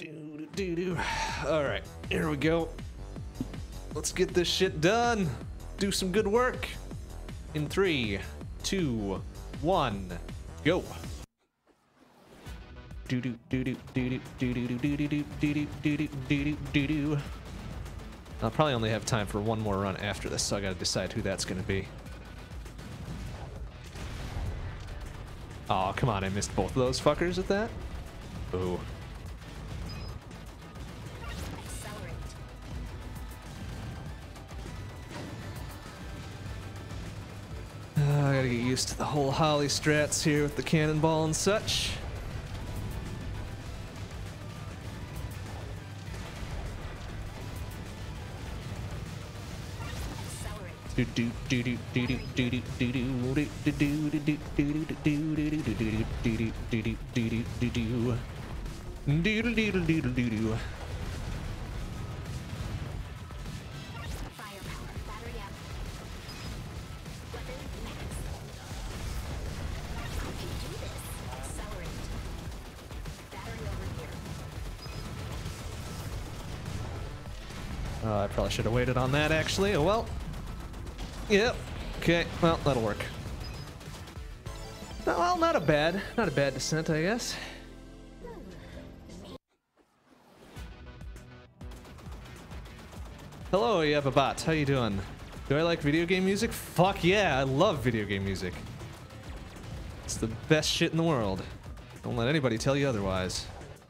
All right, here we go. Let's get this shit done. Do some good work. In 3, 2, 1, go. I'll probably only have time for one more run after this, so I gotta decide who that's gonna be. Oh, come on, I missed both of those fuckers at that? Ooh. I gotta get used to the whole Holly strats here with the cannonball and such. I probably should have waited on that, actually. Oh well. Yep. Okay. Well, that'll work. Well, not a bad descent, I guess. Hello, you have a bot. How you doing? Do I like video game music? Fuck yeah, I love video game music. It's the best shit in the world. Don't let anybody tell you otherwise.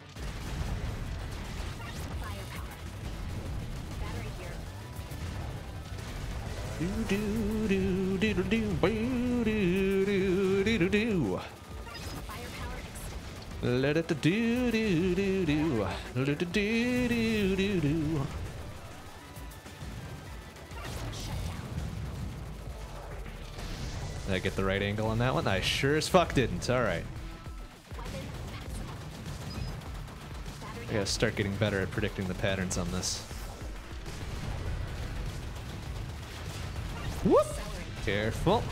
Let it do do do do. Let it do do do do. Did I get the right angle on that one? I sure as fuck didn't. All right. I gotta start getting better at predicting the patterns on this. Whoop! Careful.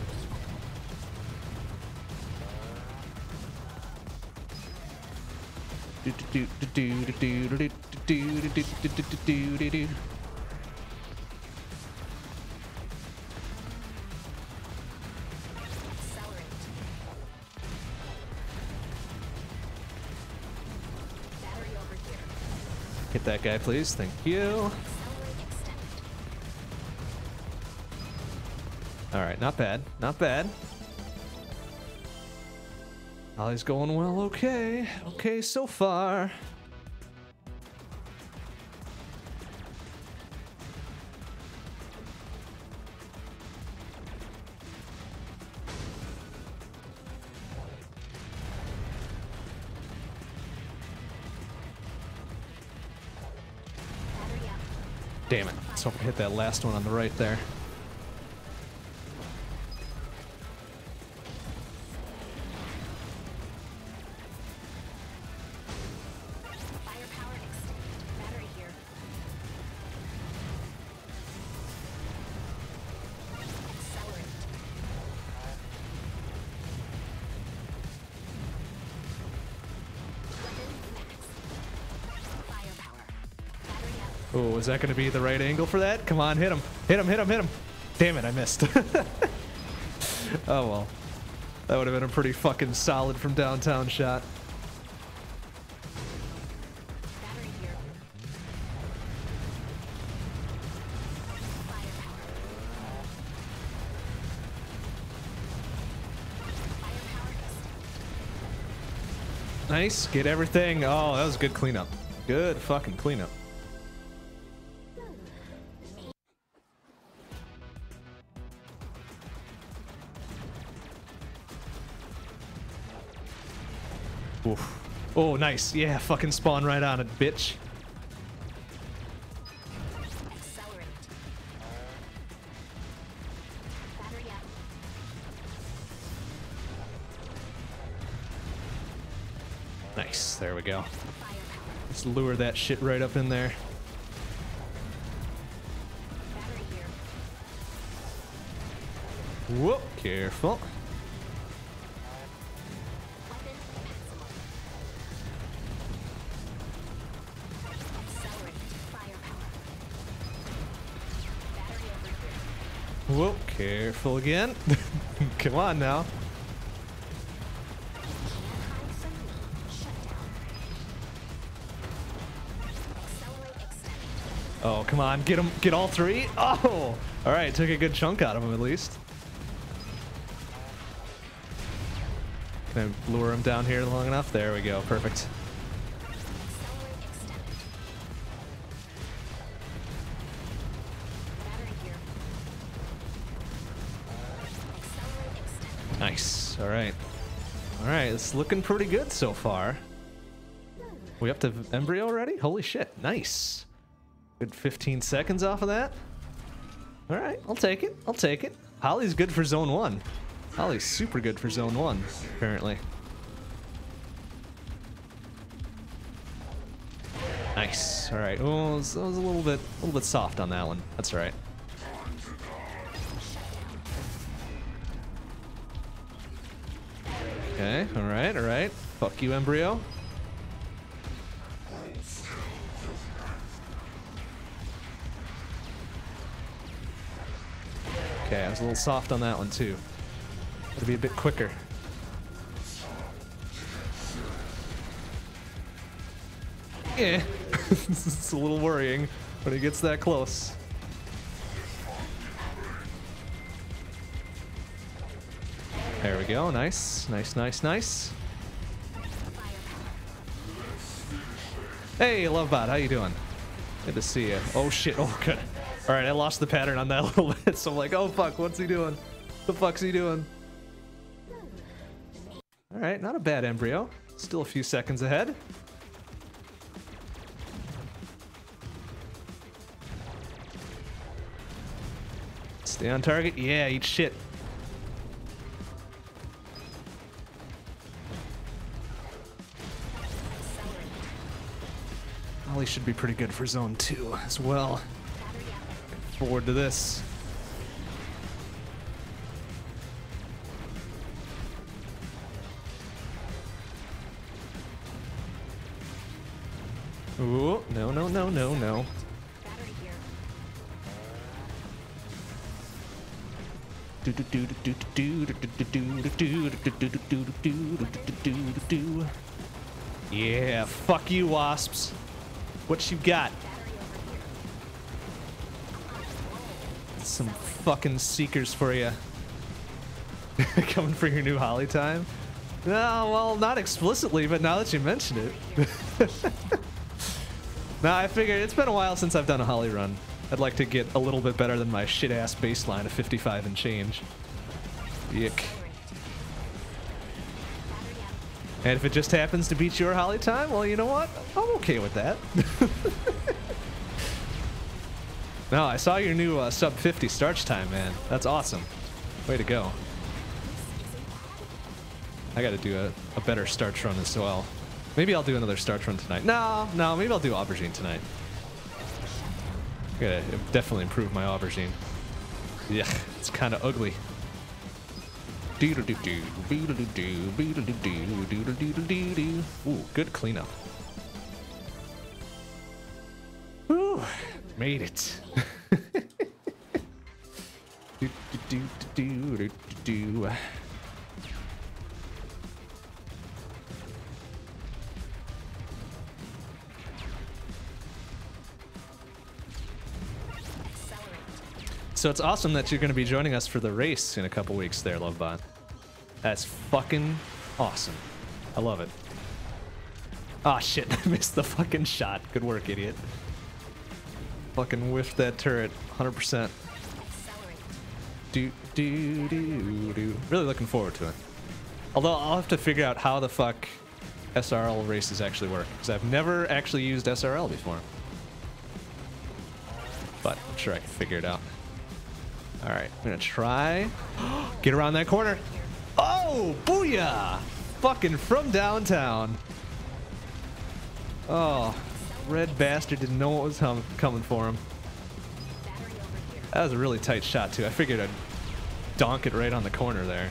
Hit that guy, please. Thank you. Alright, not bad. Not bad. Ollie's going well, okay. Okay so far. Damn it. Let's hope I hit that last one on the right there. Oh, is that going to be the right angle for that? Come on, hit him. Hit him, hit him, hit him. Damn it, I missed. Oh, well. That would have been a pretty fucking solid from downtown shot. Nice, get everything. Oh, that was a good cleanup. Good fucking cleanup. Oof. Oh, nice. Yeah, fucking spawn right on it, bitch. Nice. There we go. Let's lure that shit right up in there. Whoop. Careful. Whoa, careful again. Come on now. Oh, come on, get him, get all three. Oh, all right, took a good chunk out of him at least. Can I lure him down here long enough? There we go, perfect. Nice, all right. All right, it's looking pretty good so far. We up to embryo already? Holy shit, nice. Good 15 seconds off of that. All right, I'll take it. I'll take it. Holly's good for zone 1. Holly's super good for zone 1, apparently. Nice. All right. Oh, that was a little bit soft on that one. That's all right. Okay. All right. All right. Fuck you, embryo. Okay, I was a little soft on that one too. Gotta be a bit quicker. Yeah, it's a little worrying when he gets that close. There we go, nice, nice, nice, nice. Hey, Lovebot, how you doing? Good to see you. Oh shit, oh good. All right, I lost the pattern on that a little bit, so I'm like, oh fuck, what's he doing? The fuck's he doing? All right, not a bad embryo. Still a few seconds ahead. Stay on target. Yeah, eat shit. Ollie should be pretty good for zone 2 as well. Forward to this. Ooh, no, no, no, no, no. Yeah, fuck you, wasps. What you got? Some fucking seekers for you. Coming for your new Holly time? No, well, not explicitly, but now that you mention it. Nah, I figured it's been a while since I've done a Holly run. I'd like to get a little bit better than my shit-ass baseline of 55 and change. Yuck. And if it just happens to beat your Holly time, well, you know what? I'm okay with that. No, I saw your new sub 50 starch time, man. That's awesome. Way to go. I gotta do a better starch run as well. Maybe I'll do another starch run tonight. No, maybe I'll do aubergine tonight. I gotta definitely improve my aubergine. Yeah, it's kind of ugly. Ooh, good cleanup. Whew, made it. So it's awesome that you're going to be joining us for the race in a couple weeks there, Lovebot. That's fucking awesome. I love it. Ah, shit. I missed the fucking shot. Good work, idiot. Fucking whiffed that turret. 100%. Really looking forward to it. Although I'll have to figure out how the fuck SRL races actually work, because I've never actually used SRL before. But I'm sure I can figure it out. Alright, I'm gonna try. Get around that corner. Oh, booyah! Fucking from downtown. Oh, red bastard didn't know what was coming for him. That was a really tight shot, too. I figured I'd donk it right on the corner there.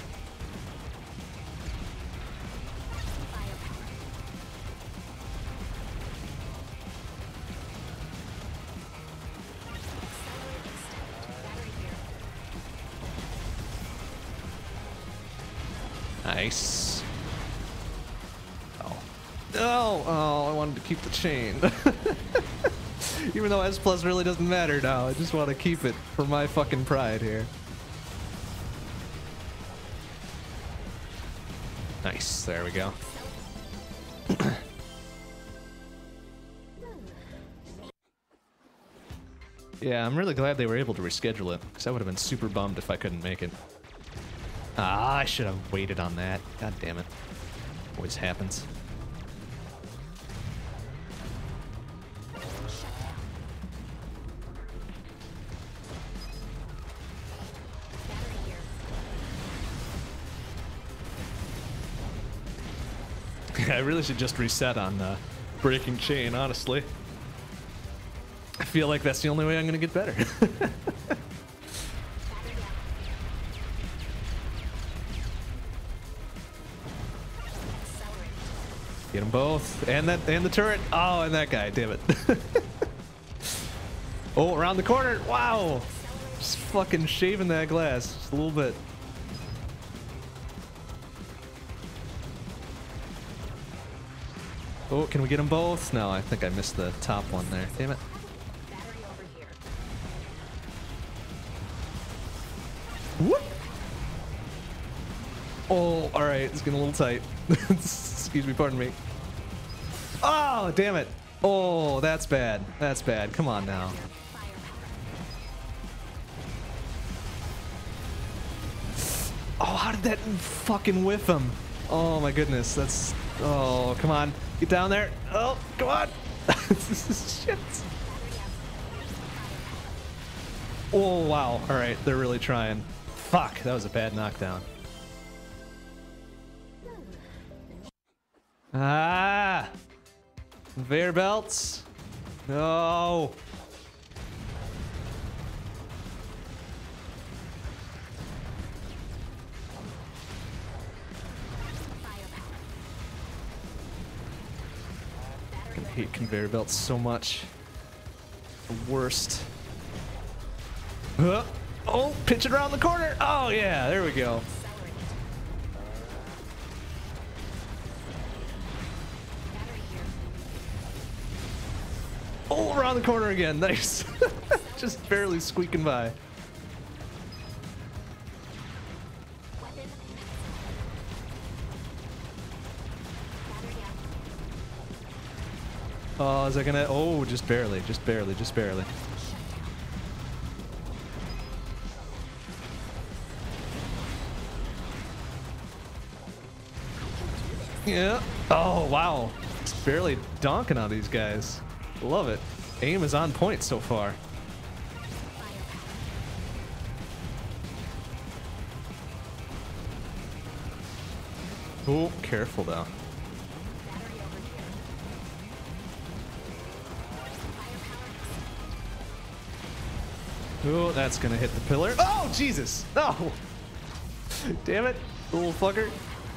Nice. Oh. No! Oh, I wanted to keep the chain. Even though S plus really doesn't matter now, I just want to keep it for my fucking pride here. Nice, there we go. Yeah, I'm really glad they were able to reschedule it, because I would have been super bummed if I couldn't make it. Ah, I should have waited on that. God damn it. Always happens. I really should just reset on breaking chain, honestly. I feel like that's the only way I'm gonna get better. Get them both, and the turret. Oh, and that guy. Damn it. Oh, around the corner. Wow. Just fucking shaving that glass just a little bit. Oh, can we get them both? No, I think I missed the top one there. Damn it. Whoop. Oh, all right. It's getting a little tight. Excuse me, pardon me. Oh, damn it. Oh, that's bad. That's bad. Come on now. Oh, how did that fucking whiff him? Oh my goodness. That's... Oh, come on. Get down there. Oh, come on. Shit. Oh, wow. All right. They're really trying. Fuck. That was a bad knockdown. Ah. Conveyor belts. No. I hate conveyor belts so much. The worst. Oh, pitch it around the corner. Oh, yeah, there we go. Oh, around the corner again. Nice. Just barely squeaking by. Oh, is that gonna... Oh, just barely, just barely, just barely. Yeah. Oh, wow. Just barely donking on these guys. Love it. Aim is on point so far. Oh, careful though. Oh, that's gonna hit the pillar. Oh, Jesus! No! Damn it, little fucker.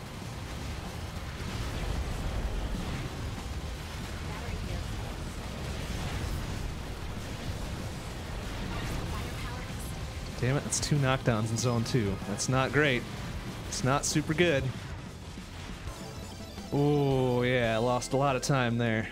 Damn it, that's 2 knockdowns in zone 2. That's not great. It's not super good. Oh, yeah, I lost a lot of time there.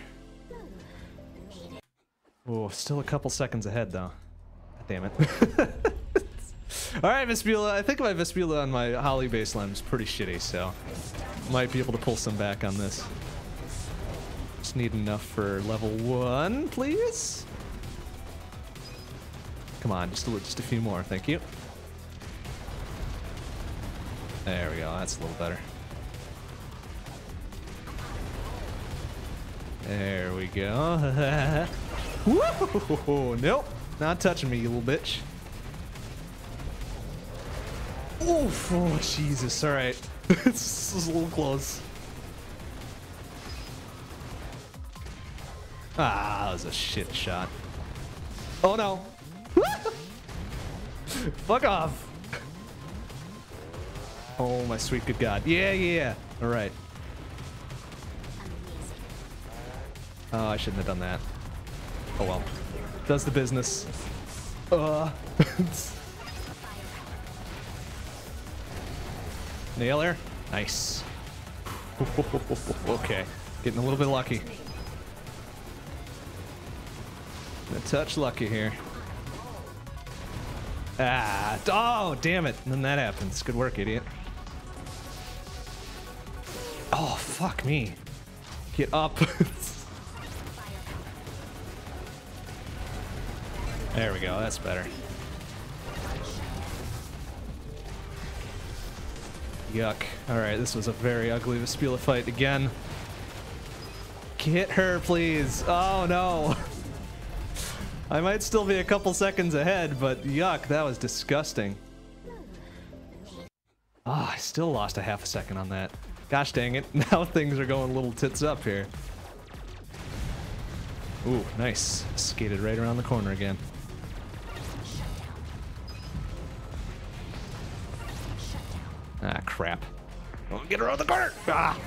Oh, still a couple seconds ahead, though. God damn it. Alright, Vespula. I think my Vespula on my Holly baseline is pretty shitty, so might be able to pull some back on this. Just need enough for level 1, please? Come on, just a few more, thank you. There we go, that's a little better. There we go. Woo! Nope, not touching me, you little bitch. Oof! Oh, Jesus, alright. This is a little close. Ah, that was a shit shot. Oh no! Fuck off! Oh my sweet good god. Yeah, yeah. Alright. Oh, I shouldn't have done that. Oh well. Does the business. Nailer. Nice. Okay, getting a little bit lucky. A touch lucky here. Ah, oh, damn it. And then that happens. Good work, idiot. Oh, fuck me. Get up. There we go, that's better. Yuck. Alright, this was a very ugly Vespula fight again. Hit her, please. Oh, no. I might still be a couple seconds ahead, but yuck, that was disgusting. Ah, I still lost a half a second on that. Gosh dang it, now things are going a little tits up here. Ooh, nice. Skated right around the corner again. Ah, crap. Oh, get around the corner! Ah!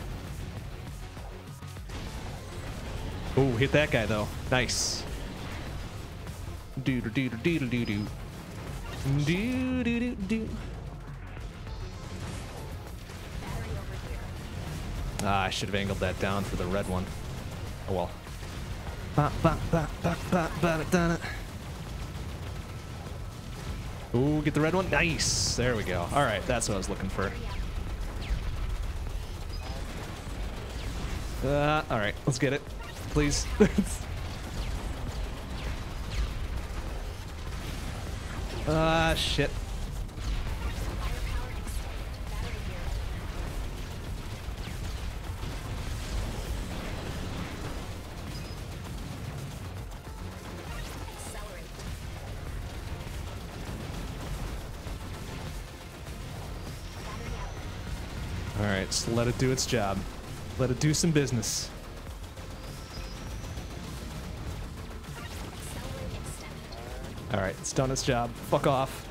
Ooh, hit that guy though. Nice. Doo-doo-doo-doo-doo-doo-doo. Doo-doo-doo-doo. Ah, I should have angled that down for the red one. Oh well. Ooh, get the red one. Nice. There we go. All right, that's what I was looking for. All right, let's get it, please. Ah, shit. All right, just let it do its job. Let it do some business. All right, it's done its job. Fuck off.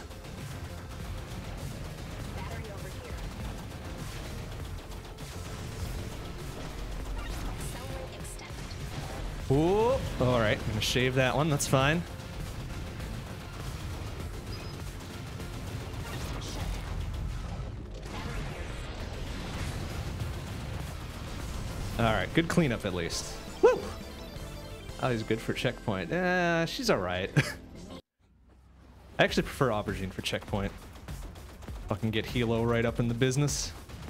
Ooh, all right, I'm gonna shave that one. That's fine. All right, good cleanup at least. Woo! Oh, he's good for checkpoint. She's all right. I actually prefer Aubergine for checkpoint. Fucking get Hilo right up in the business.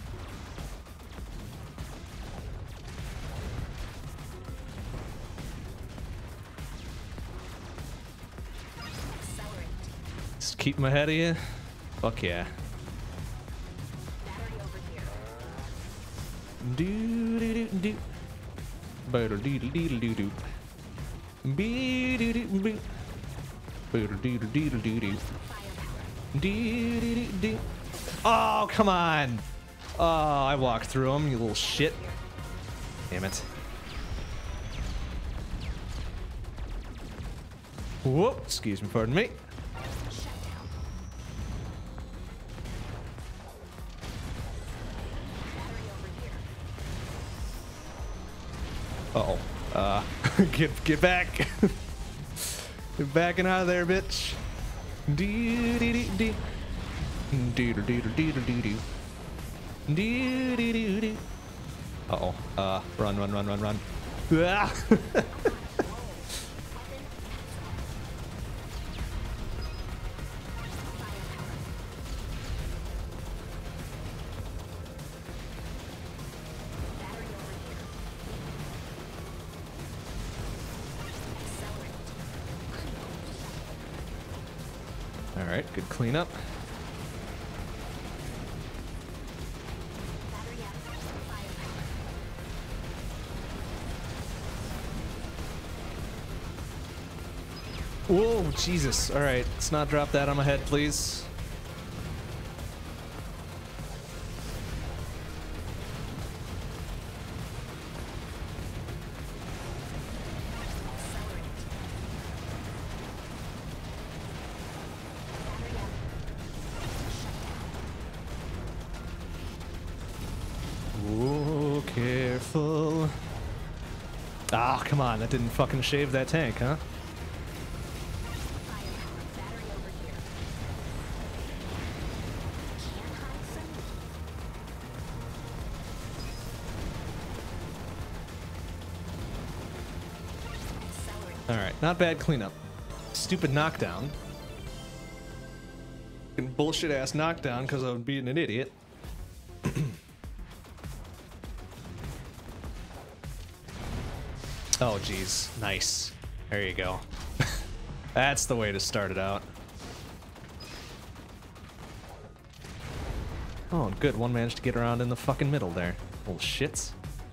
Just keep him ahead of you. Fuck yeah. Do do do do. Boodle doodle doodle doo doo. Bee doo doo boo. Boodle doodle doodle doo doo. Doo doo doo doo. Oh, come on. Oh, I walked through him, you little shit. Damn it. Whoop, excuse me, pardon me. Uh-oh. Get back. Get backing out of there, bitch. Doo doo doo doo. Doo doo doo doo doo doo doo. Doo doo doo doo. Uh-oh. Run, run, run, run, run. Ah! Alright, good cleanup. Whoa, Jesus. Alright, let's not drop that on my head, please. Whoa, careful. Ah, come on, that didn't fucking shave that tank, huh? All right, not bad cleanup. Stupid knockdown. Bullshit ass knockdown because I'm being an idiot. Oh geez, nice. There you go. That's the way to start it out. Oh, good. One managed to get around in the fucking middle there. Little shits.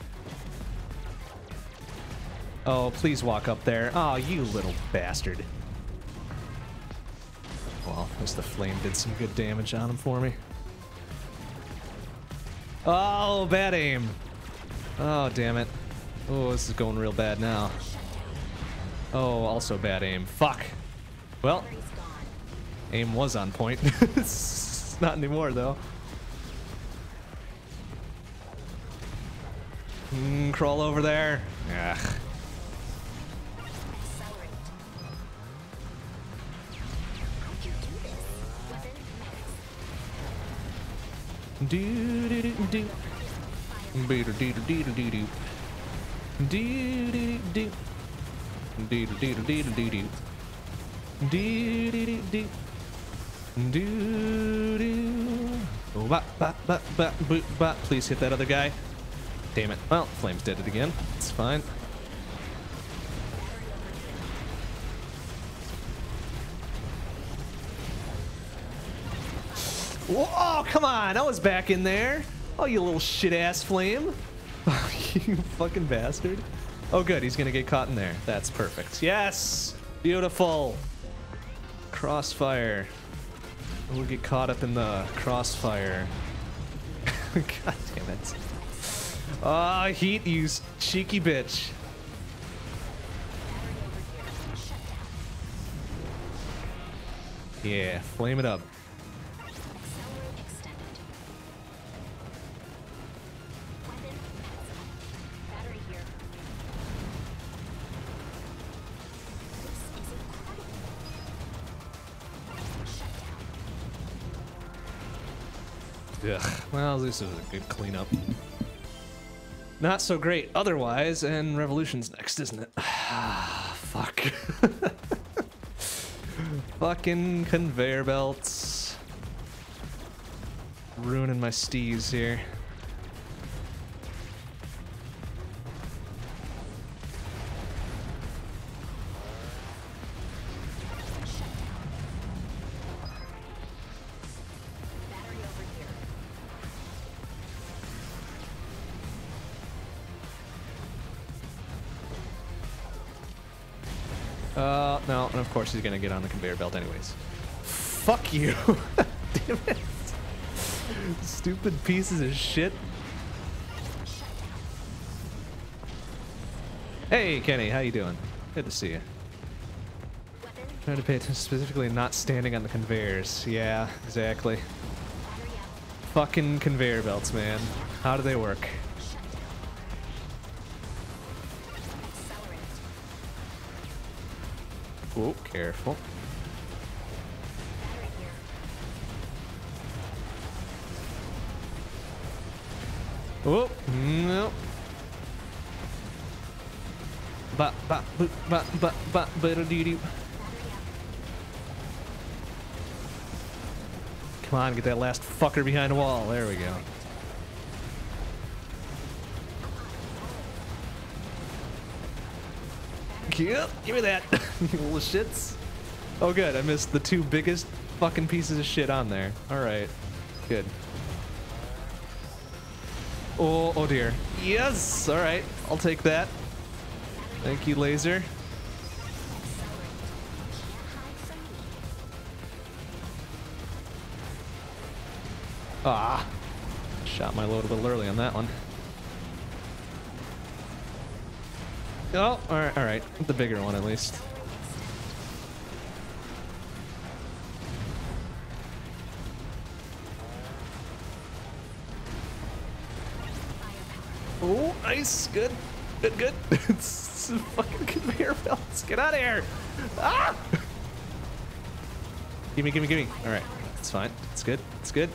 Oh, please walk up there. Oh, you little bastard. Well, at least the flame did some good damage on him for me. Oh, bad aim. Oh, damn it. Oh, this is going real bad now. Oh, also bad aim. Fuck. Well, aim was on point. It's not anymore, though. Crawl over there. Ugh. Do do do do. Do do do do do do. Do do do. Do do do do do do. Do do do do. Do do. Oh, ba ba ba ba ba ba. Please hit that other guy. Damn it. Well, Flame's dead it again. It's fine. Whoa, come on. I was back in there. Oh, you little shit-ass Flame. Oh, you fucking bastard. Oh, good. He's gonna get caught in there. That's perfect. Yes! Beautiful. Crossfire. We'll get caught up in the crossfire. God damn it. Ah, heat, you cheeky bitch. Yeah, flame it up. Ugh, well, this was a good cleanup. Not so great otherwise, and Revolution's next, isn't it? Fuck. Fucking conveyor belts. Ruining my steez here. No, and of course he's gonna get on the conveyor belt anyways. Fuck you! Damn it! Stupid pieces of shit. Hey, Kenny, how you doing? Good to see you. Trying to pay attention specifically, not standing on the conveyors. Yeah, exactly. Fucking conveyor belts, man. How do they work? Oh, careful. Oh, no. Ba ba ba ba ba ba ba doo doo. Come on, get that last fucker behind the wall. There we go. Yep, give me that, you little shits. Oh good, I missed the two biggest fucking pieces of shit on there. Alright, good. Oh, oh dear. Yes, alright, I'll take that. Thank you, laser. Ah, shot my load a little early on that one. Oh, all right. The bigger one, at least. Oh, nice. Good. Good, good. It's fucking conveyor belts. Get out of here. Ah! Gimme, gimme, gimme. All right. It's fine. It's good. It's good.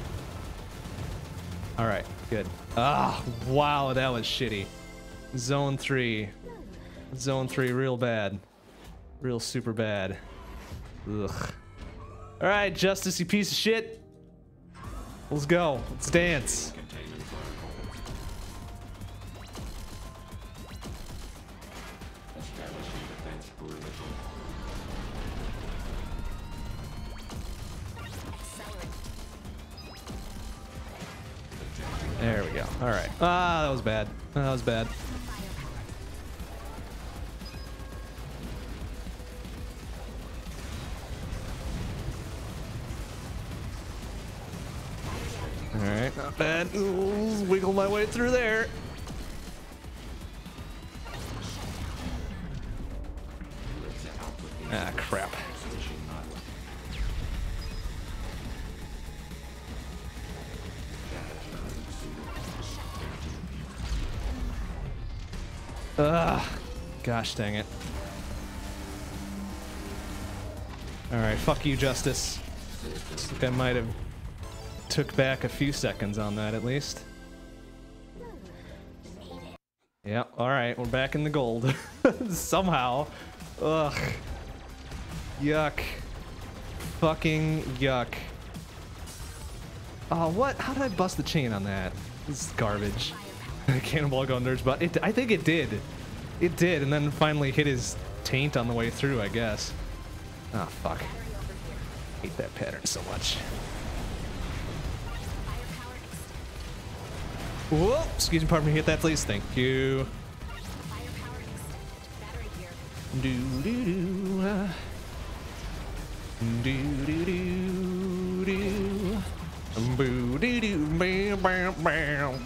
All right. Good. Ah, wow. That was shitty. Zone 3. Zone 3 real bad. Real super bad. Ugh. Alright, Justice, you piece of shit. Let's go. Let's dance. There we go. Alright. Ah, that was bad. That was bad. Alright, not bad. Ooh, wiggle my way through there. Ah, crap. Ugh. Gosh dang it. Alright, fuck you, Justice. Looks like I might have took back a few seconds on that at least. Yeah, alright, we're back in the gold. Somehow. Ugh. Yuck. Fucking yuck. Oh, what? How did I bust the chain on that? This is garbage. Cannonball go under his butt. I think it did. It did, and then finally hit his taint on the way through, I guess. Ah, oh, fuck. Hate that pattern so much. Whoa! Excuse me, pardon me. Hit that, please. Thank you. Do do do. Do do do do. Boo doo doo. Bam bam bam.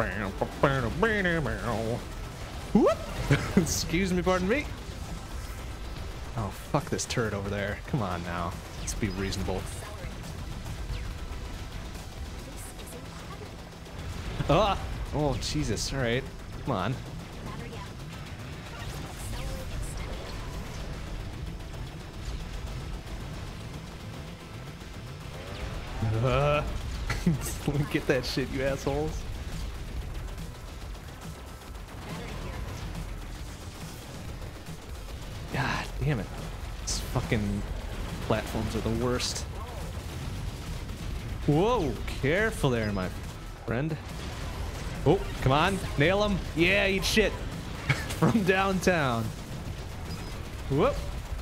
Whoop! Excuse me, pardon me. Oh, fuck this turret over there. Come on now. Let's be reasonable. Ah! Oh, Jesus. Alright. Come on. Get that shit, you assholes. God damn it. These fucking platforms are the worst. Whoa! Careful there, my friend. Oh, come on. Nail him. Yeah, eat shit. From downtown. Whoop.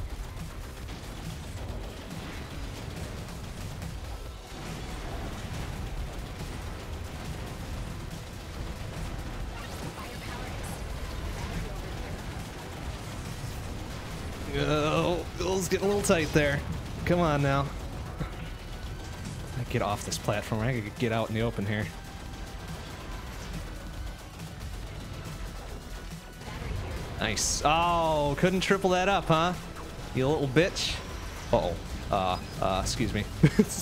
Oh, it's getting a little tight there. Come on now. I get off this platform. I gotta get out in the open here. Nice. Oh, couldn't triple that up, huh? You little bitch. Uh-oh. Excuse me.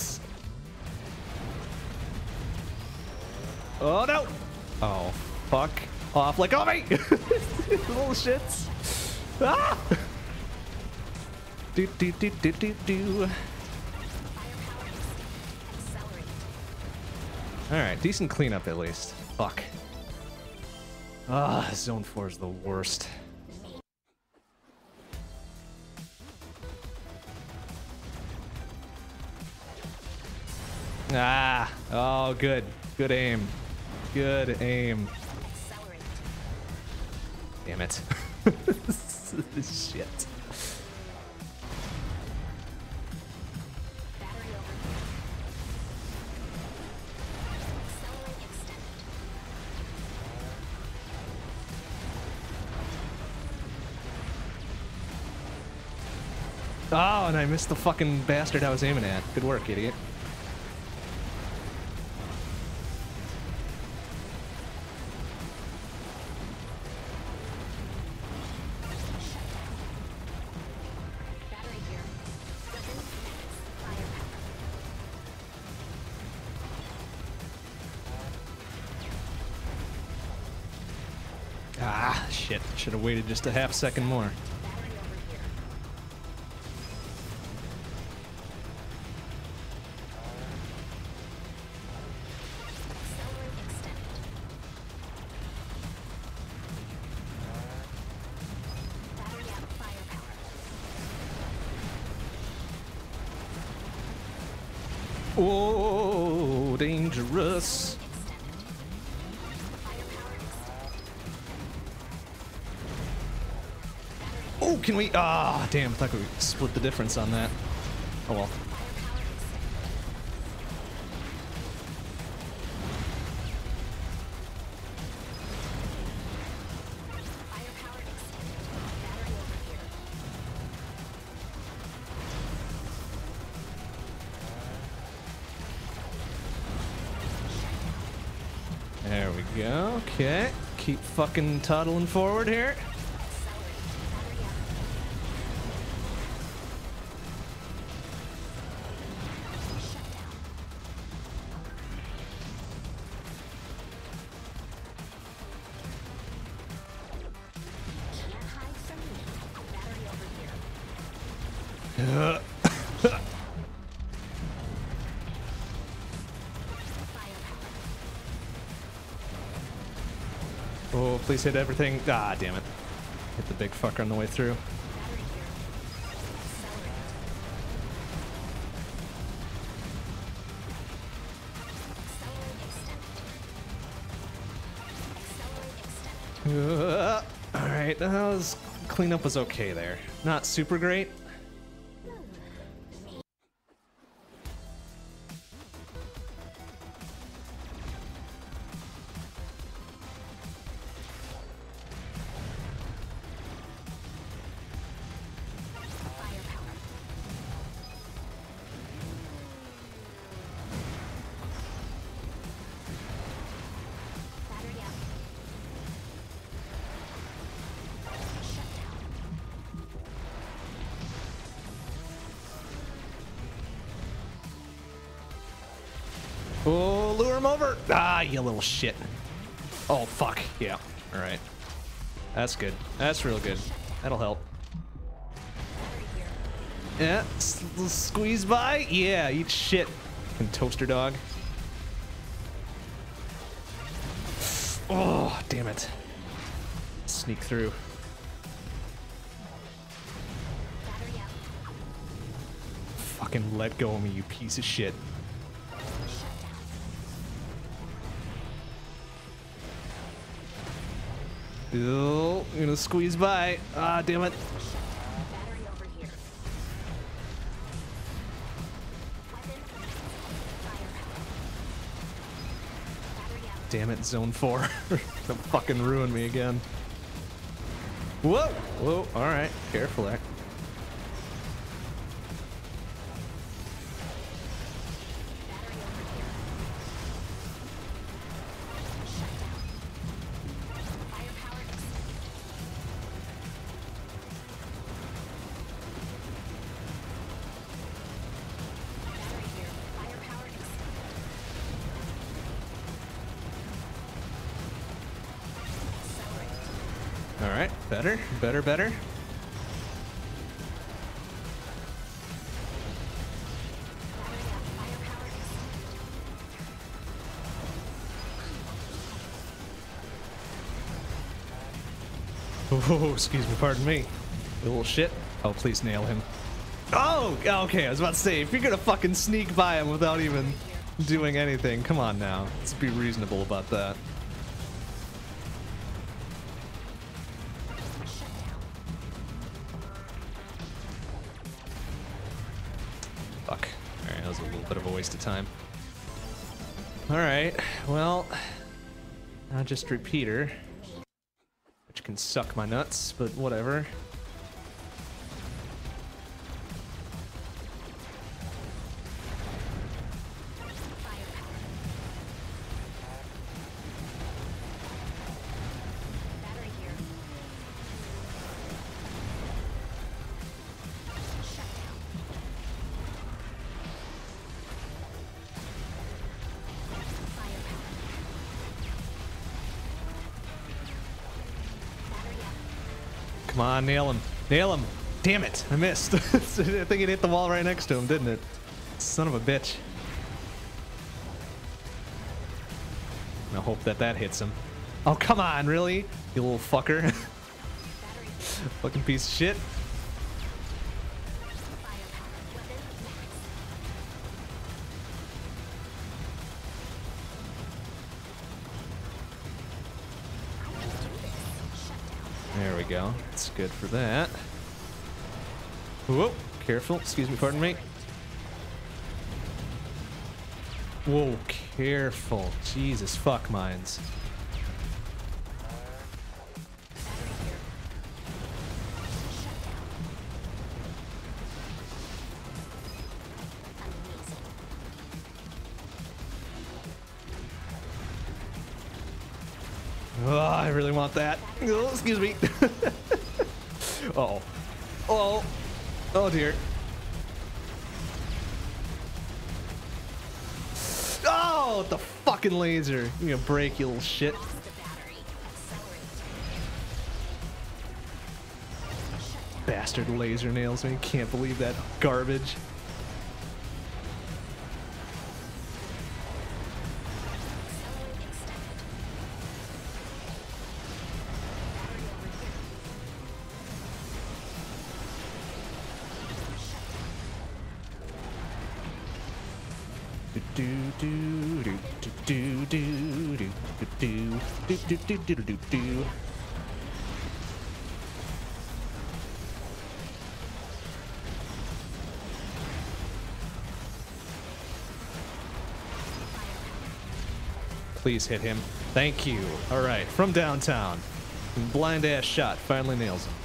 Oh, no! Oh, fuck off. Let go of me! Little shits. Ah! Do, do, do, do, do, do. Alright, decent cleanup at least. Fuck. Ah, Zone 4 is the worst. Ah! Oh, good. Good aim. Good aim. Damn it. Shit. Oh, and I missed the fucking bastard I was aiming at. Good work, idiot. Ah, shit. Should have waited just a half second more. Oh, dangerous. Oh, can we? Ah, damn, I thought we could split the difference on that. Oh well. There we go. Okay. Keep fucking toddling forward here. Oh, please hit everything. Ah, damn it. Hit the big fucker on the way through. Alright, cleanup was okay there. Not super great. Oh, lure him over. Ah, you little shit. Oh, fuck. Yeah. All right. That's good. That's real good. That'll help. Yeah. Squeeze by. Yeah, eat shit. Fucking toaster dog. Oh, damn it. Sneak through. Fucking let go of me, you piece of shit. Oh, I'm gonna squeeze by. Ah, damn it. Damn it, zone 4. Don't fucking ruin me again. Whoa! Whoa, alright. Careful there. Alright, better, better, better. Oh, excuse me, pardon me. You little shit. Oh, please nail him. Oh, okay, I was about to say, if you're gonna fucking sneak by him without even doing anything, come on now. Let's be reasonable about that. Fuck. Alright, that was a little bit of a waste of time. Alright, well, now just repeater. Which can suck my nuts, but whatever. Come on, nail him. Nail him. Damn it. I missed. I think it hit the wall right next to him, didn't it? Son of a bitch. I hope that that hits him. Oh, come on, really? You little fucker. Fucking piece of shit. That's good for that. Whoa, careful. Excuse me, pardon me. Whoa, careful. Jesus, fuck mines. Oh, I really want that. Oh, excuse me. Uh-oh. Oh. Oh, dear. Oh, the fucking laser. You're gonna break, you little shit. Bastard laser nails me. Can't believe that garbage. Please hit him. Thank you. All right, from downtown. Blind ass shot finally nails him.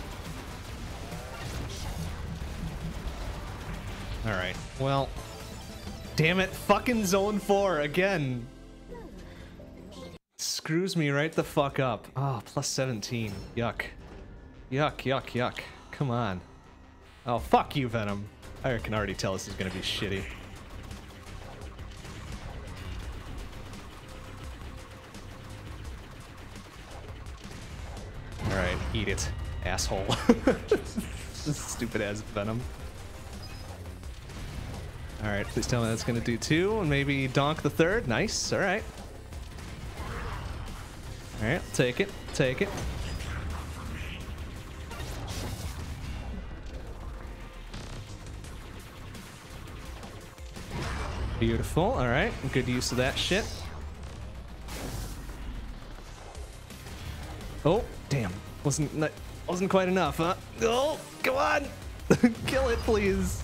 All right. Well, damn it. Fucking zone 4 again. Screws me right the fuck up. Oh, plus 17. Yuck. Yuck, yuck, yuck. Come on. Oh, fuck you, Venom. I can already tell this is gonna be shitty. Alright, eat it, asshole. Stupid ass Venom. Alright, please tell me that's gonna do 2, and maybe donk the 3rd. Nice, alright. Alright, take it, take it. Beautiful, alright. Good use of that shit. Oh, damn. Wasn't quite enough, huh? Oh, come on! Kill it, please.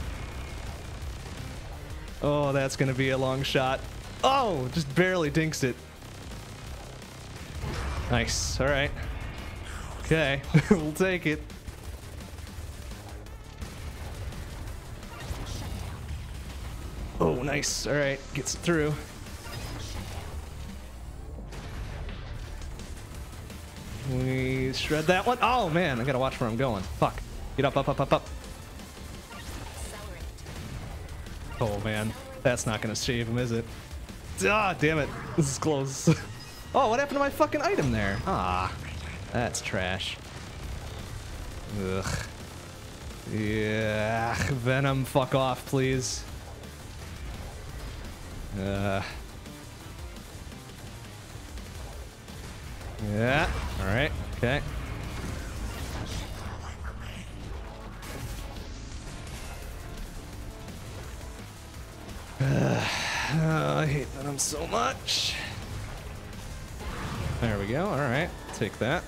Oh, that's gonna be a long shot. Oh, just barely dinks it. Nice, alright. Okay, we'll take it. Oh, nice, alright, gets it through. We shred that one. Oh man, I gotta watch where I'm going. Fuck. Get up, up, up, up, up. Oh man, that's not gonna save him, is it? Ah, damn it. This is close. Oh, what happened to my fucking item there? Ah, that's trash. Ugh. Yeah, Venom, fuck off, please. Yeah, alright, okay. I hate Venom so much. There we go, alright, take that.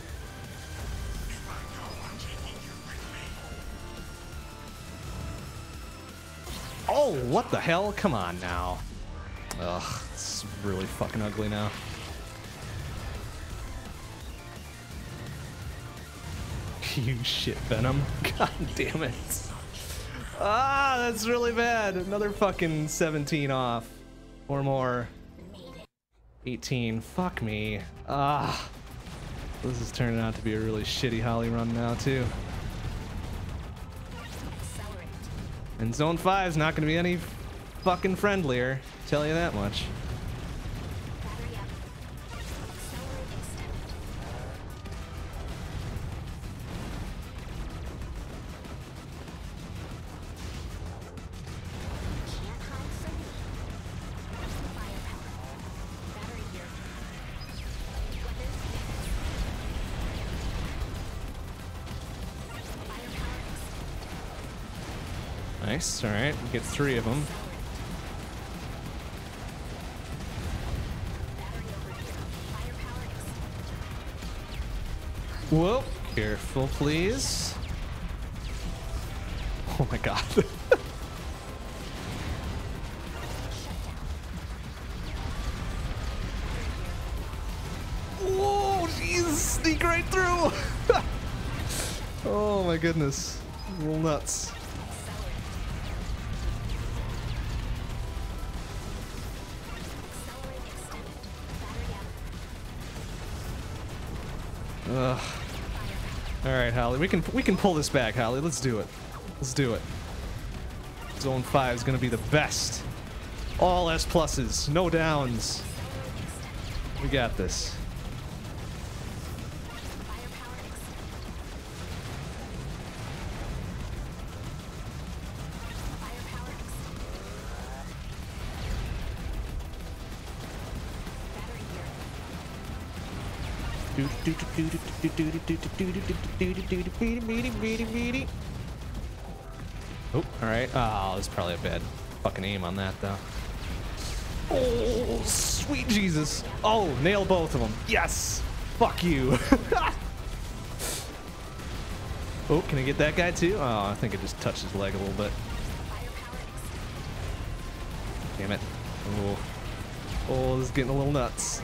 Oh, what the hell? Come on now. Ugh, it's really fucking ugly now. You shit, Venom. God damn it. Ah, that's really bad. Another fucking 17 off. Or more. 18. Fuck me. Ah. This is turning out to be a really shitty Holly run now, too. And Zone 5 is not going to be any fucking friendlier. Tell you that much. Nice, alright, we get 3 of them. Whoa, Careful, please. Oh my god. Whoa, jeez, sneak right through. Oh my goodness. A little nuts. Ugh. All right, Holly, we can pull this back, Holly. Let's do it. Let's do it. Zone 5 is gonna be the best. All S pluses, no downs. We got this. Oh, alright. Oh, there's probably a bad fucking aim on that, though. Oh, sweet Jesus. Oh, nail both of them. Yes! Fuck you. Oh, can I get that guy, too? Oh, I think it just touched his leg a little bit. Damn it. Oh, oh, this is getting a little nuts.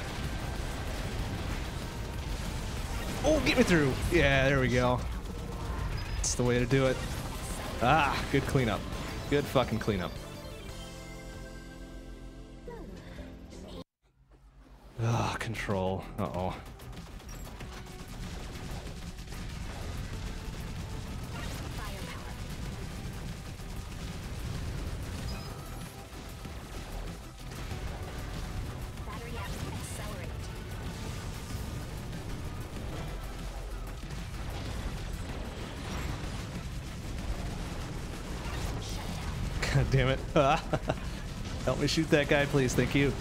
Oh, get me through. Yeah, there we go. That's the way to do it. Ah, good cleanup. Good fucking cleanup. Ah, control. Uh-oh. God damn it. Help me shoot that guy, please. Thank you.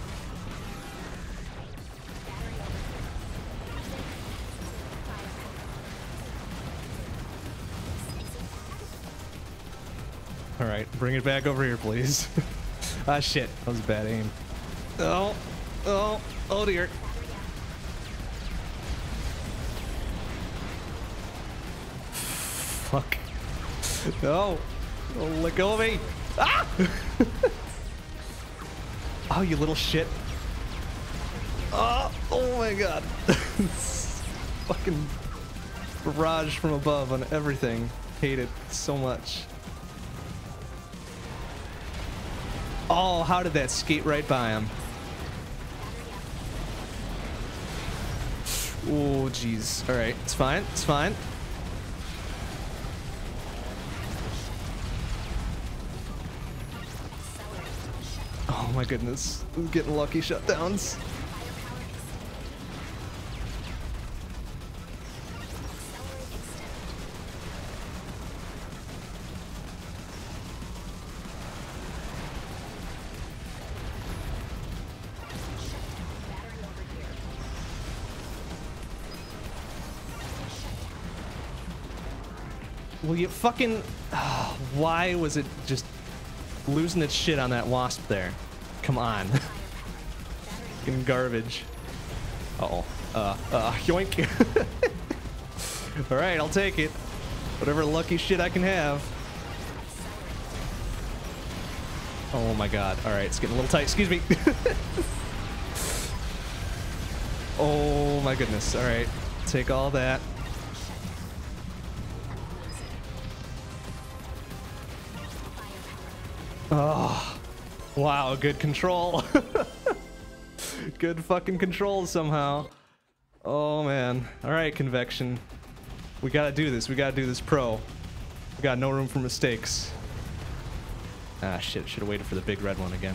Alright, bring it back over here, please. Ah, shit. That was a bad aim. Oh, oh, oh dear. Fuck. No. Oh, let go of me. Ah! Oh, you little shit. Oh my god. Fucking barrage from above on everything. Hate it so much. Oh, how did that skate right by him? Oh, jeez. Alright, it's fine. It's fine. Oh my goodness. I'm getting lucky shutdowns. Well, you fucking... Oh, why was it just losing its shit on that wasp there? Come on. Fucking garbage. Uh-oh. Yoink. Alright, I'll take it. Whatever lucky shit I can have. Oh my god. Alright, it's getting a little tight. Excuse me. Oh my goodness. Alright. Take all that. Oh, wow, good control. Good fucking control somehow. Oh man. Alright, Convection. We gotta do this. We gotta do this pro. We got no room for mistakes. Ah, shit. Should have waited for the big red one again.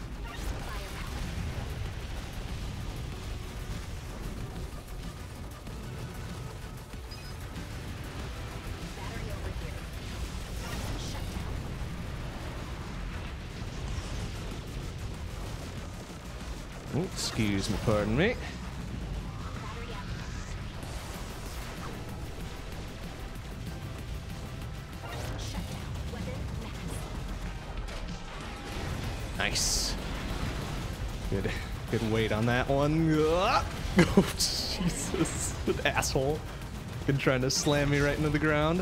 Oh, excuse me, pardon me. Nice. Good weight on that one. Oh, Jesus, an asshole. Fucking trying to slam me right into the ground.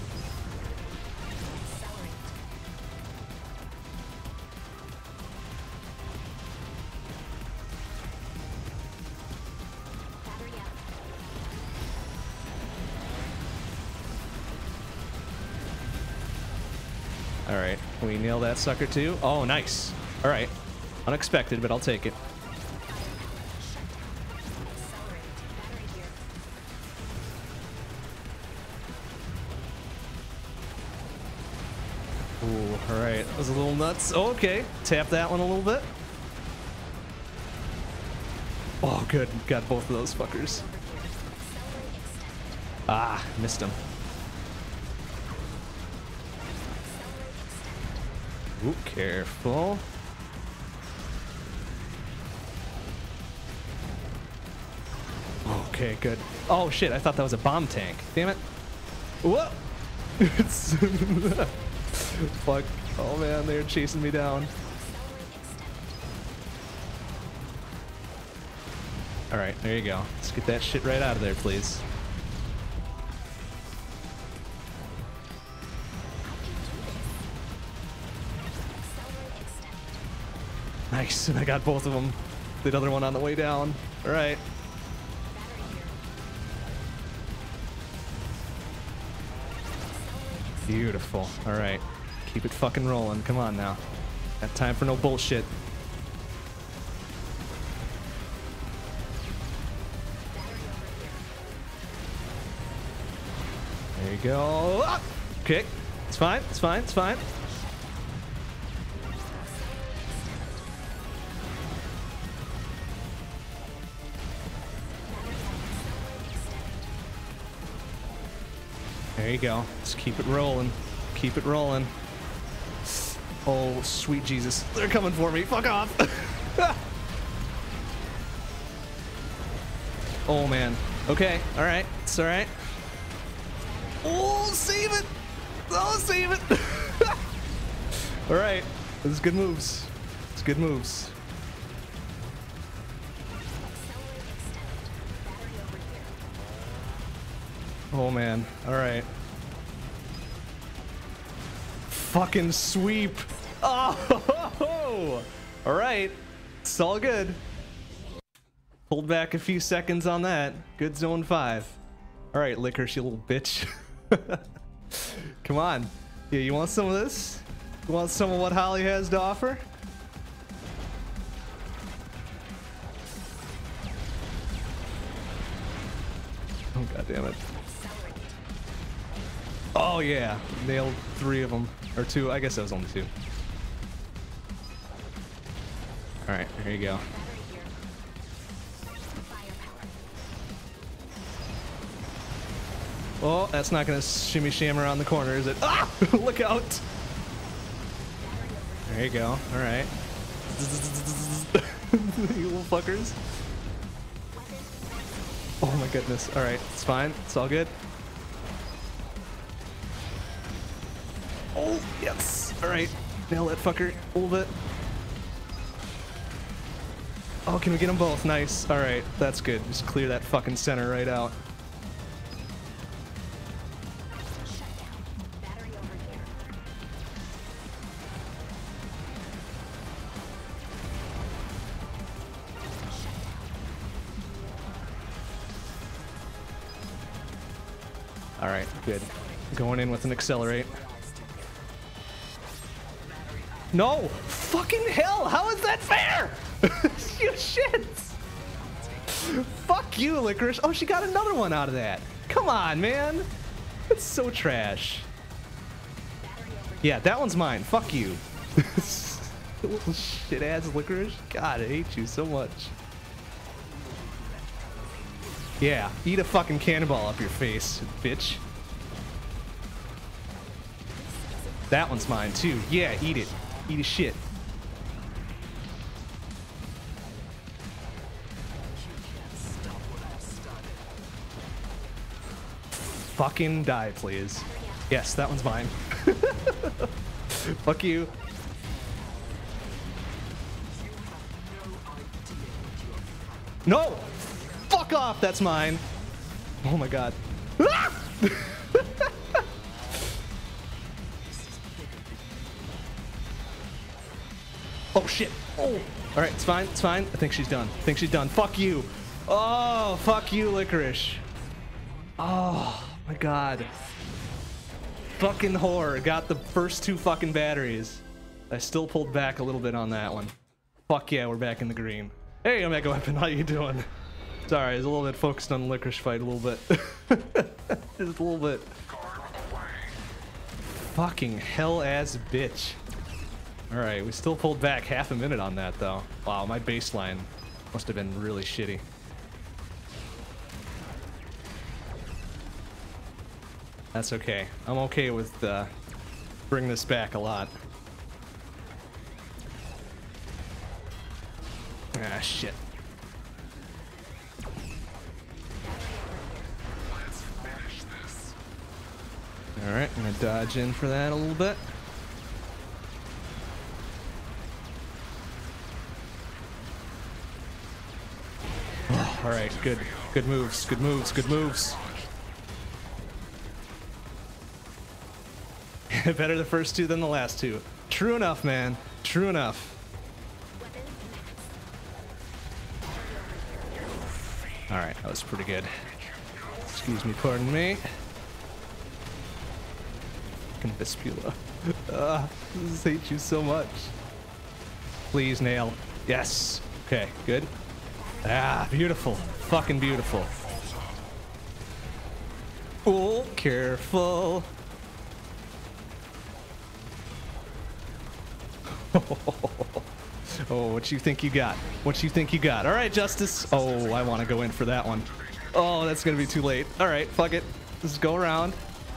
Alright, can we nail that sucker too? Oh, nice. Alright. Unexpected, but I'll take it. Ooh, alright. That was a little nuts. Oh, okay. Tap that one a little bit. Oh, good. Got both of those fuckers. Ah, missed him. Ooh, careful. Okay, good. Oh shit, I thought that was a bomb tank. Damn it. Whoa! Fuck. Oh man, they're chasing me down. Alright, there you go. Let's get that shit right out of there, please. Nice, and I got both of them. The other one on the way down. Alright. Beautiful. Alright. Keep it fucking rolling. Come on now. Got time for no bullshit. There you go. Ah! Okay. It's fine. It's fine. It's fine. There you go. Just keep it rolling. Keep it rolling. Oh, sweet Jesus. They're coming for me. Fuck off. Oh, man. Okay. All right. It's all right. Oh, save it. Oh, save it. All right. This is good moves. It's good moves. Oh, man. All right. Fucking sweep. Oh, all right. It's all good. Pulled back a few seconds on that. Good zone 5. All right, Licorice, you little bitch. Come on. Yeah, you want some of this? You want some of what Holly has to offer? Oh, God damn it. Oh, yeah. Nailed 3 of them. Or 2. I guess that was only 2. Alright, here you go. Oh, that's not gonna shimmy sham around the corner, is it? Ah! Look out! There you go. Alright. You little fuckers. Oh my goodness. Alright, it's fine. It's all good. Oh, yes. Alright. Nail that fucker a little bit. Oh, can we get them both? Nice. Alright, that's good. Just clear that fucking center right out. Alright, good. Going in with an accelerate. No! Fucking hell! How is that fair? You shit! Fuck you, Licorice. Oh, she got another one out of that. Come on, man. That's so trash. Yeah, that one's mine. Fuck you. Little shit ass Licorice. God, I hate you so much. Yeah, eat a fucking cannonball up your face, bitch. That one's mine too. Yeah, eat it. Eat a shit. Fucking die, please. Yes, that one's mine. Fuck you. No! Fuck off, that's mine. Oh my god. Ah! Oh shit. Oh. All right, it's fine. It's fine. I think she's done. I think she's done. Fuck you. Oh, fuck you, Licorice. Oh my god. Fucking whore. Got the first 2 fucking batteries. I still pulled back a little bit on that one. Fuck yeah, we're back in the green. Hey, Omega Weapon, how you doing? Sorry, I was a little bit focused on the Licorice fight a little bit. Just a little bit. Fucking hell-ass bitch. Alright, we still pulled back half a minute on that, though. Wow, my baseline must have been really shitty. That's okay. I'm okay with bringing this back a lot. Ah, shit. Alright, I'm gonna dodge in for that a little bit. Oh, alright, good. Good moves, good moves, good moves. Better the first 2 than the last 2. True enough, man. True enough. Alright, that was pretty good. Excuse me, pardon me. Fucking Vespula. I just hate you so much. Please, nail. Yes. Okay, good. Ah, beautiful. Fucking beautiful. Oh, careful. Oh, what you think you got? What you think you got? All right, Justice. Oh, I want to go in for that one. Oh, that's gonna be too late. All right, fuck it. Let's go around.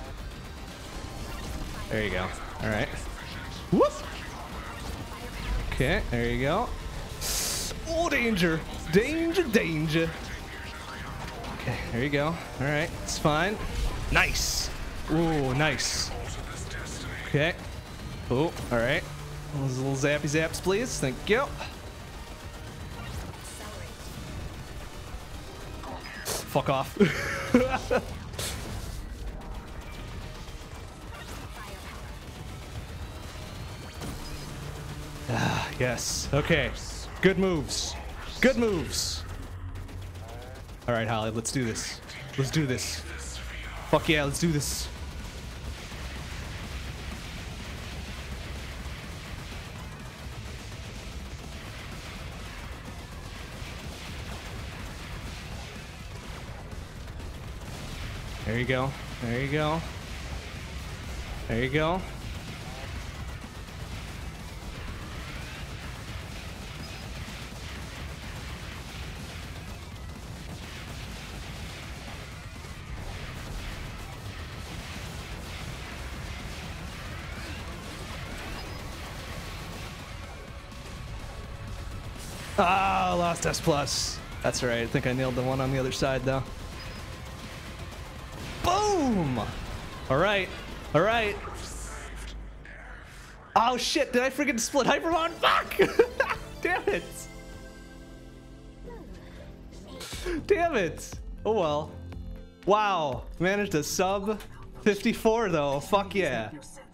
There you go. All right. Whoop. Okay, there you go. Oh, danger, danger, danger. Okay, there you go. All right, it's fine. Nice. Ooh, nice. Okay. Oh, all right. Those little zappy zaps, please. Thank you. Fuck off. Ah, yes. Okay. Good moves. Good moves. All right, Holly, let's do this. Let's do this. Fuck yeah, let's do this. There you go. There you go. There you go. Ah, lost S+. That's right. I think I nailed the one on the other side, though. Boom! All right. All right. Oh, shit. Did I freaking split Hypermon? Fuck! Damn it. Damn it. Oh, well. Wow. Managed a sub 54, though. Fuck yeah.